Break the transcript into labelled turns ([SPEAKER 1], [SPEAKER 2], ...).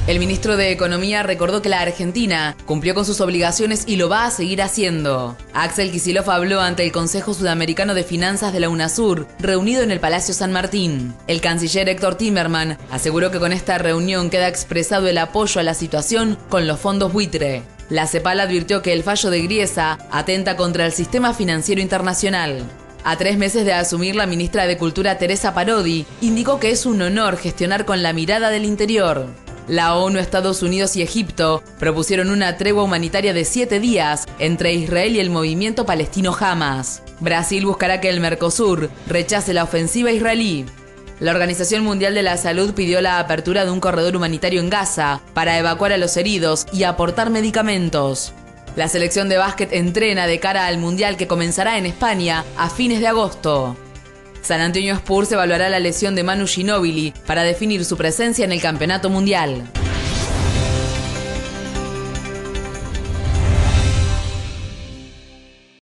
[SPEAKER 1] El ministro de Economía recordó que la Argentina cumplió con sus obligaciones y lo va a seguir haciendo. Axel Kicillof habló ante el Consejo Sudamericano de Finanzas de la UNASUR, reunido en el Palacio San Martín. El canciller Héctor Timerman aseguró que con esta reunión queda expresado el apoyo a la situación con los fondos buitre. La CEPAL advirtió que el fallo de Griesa atenta contra el sistema financiero internacional. A 3 meses de asumir, la ministra de Cultura Teresa Parodi indicó que es un honor gestionar con la mirada del interior. La ONU, Estados Unidos y Egipto propusieron una tregua humanitaria de 7 días entre Israel y el movimiento palestino Hamas. Brasil buscará que el Mercosur rechace la ofensiva israelí. La Organización Mundial de la Salud pidió la apertura de un corredor humanitario en Gaza para evacuar a los heridos y aportar medicamentos. La selección de básquet entrena de cara al Mundial que comenzará en España a fines de agosto. San Antonio Spurs evaluará la lesión de Manu Ginóbili para definir su presencia en el Campeonato Mundial.